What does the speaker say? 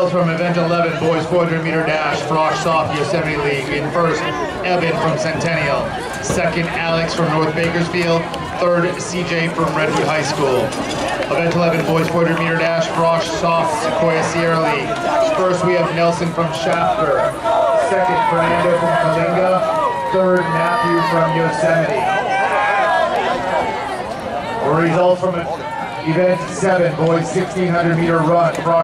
Results from Event 11, boys 400-meter dash, Frosh Soft Yosemite League. In first, Evan from Centennial. Second, Alex from North Bakersfield. Third, CJ from Redwood High School. Event 11, boys 400-meter dash, Frosh Soft Sequoia Sierra League. First, we have Nelson from Shafter. Second, Fernando from Kalinga. Third, Matthew from Yosemite. Results from Event 7, boys 1600-meter run.